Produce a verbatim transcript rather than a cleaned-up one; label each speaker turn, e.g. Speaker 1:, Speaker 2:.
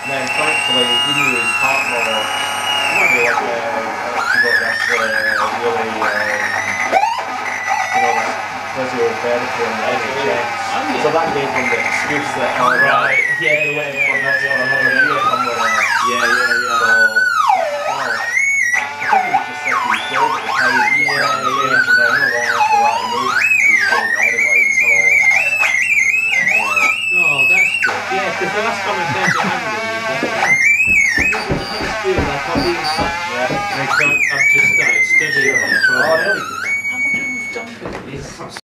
Speaker 1: And then thankfully he knew his partner, maybe like uh, she got this uh, really, uh, you know, this physiotherapy on the N H S. So that gave them the excuse that, oh,
Speaker 2: right, yeah,
Speaker 1: they
Speaker 2: yeah,
Speaker 1: went
Speaker 2: yeah,
Speaker 1: for
Speaker 2: yeah,
Speaker 1: this
Speaker 2: yeah,
Speaker 1: for another
Speaker 2: yeah,
Speaker 1: year
Speaker 2: yeah.
Speaker 1: somewhere else.
Speaker 2: Yeah, yeah, yeah.
Speaker 1: So, well, I think he was just sick of his job at the time. He just
Speaker 2: Yeah,
Speaker 1: wanted to
Speaker 2: yeah.
Speaker 1: change, and then not long after that he moved his job anyway, so, yeah.
Speaker 2: Oh, that's good. Yeah, because the last conversation I had with him, that, I just feel like I'll be in touch.
Speaker 1: Yeah.
Speaker 2: Because I'm, I'm just uh, studying this.
Speaker 1: Oh, really?
Speaker 2: I wonder if we've done it.